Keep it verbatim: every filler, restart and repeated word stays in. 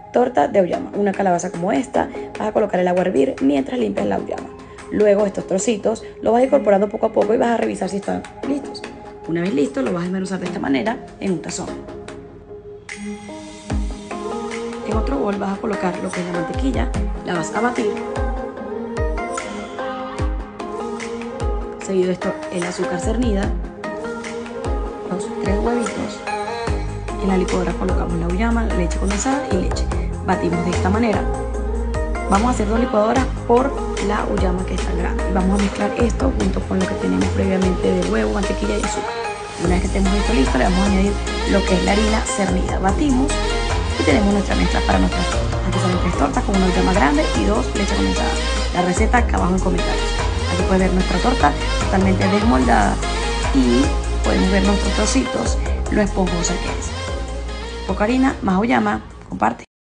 Torta de auyama, una calabaza como esta, vas a colocar el agua a hervir mientras limpias la auyama. Luego estos trocitos los vas incorporando poco a poco y vas a revisar si están listos. Una vez listo, lo vas a desmenuzar de esta manera en un tazón. En otro bol vas a colocar lo que es la mantequilla, la vas a batir. Seguido esto, el azúcar cernida, los tres huevitos. En la licuadora colocamos la auyama, leche condensada y leche. Batimos de esta manera. Vamos a hacer dos licuadoras por la auyama que está grande. Y vamos a mezclar esto junto con lo que tenemos previamente de huevo, mantequilla y azúcar. Una vez que tenemos esto listo, le vamos a añadir lo que es la harina cernida. Batimos y tenemos nuestra mezcla para nuestras tortas. Aquí salen tres tortas con una auyama grande y dos leche condensada. La receta acá abajo en comentarios. Aquí pueden ver nuestra torta totalmente desmoldada y podemos ver nuestros trocitos, lo esponjosa que es. Poca harina, más auyama, comparte.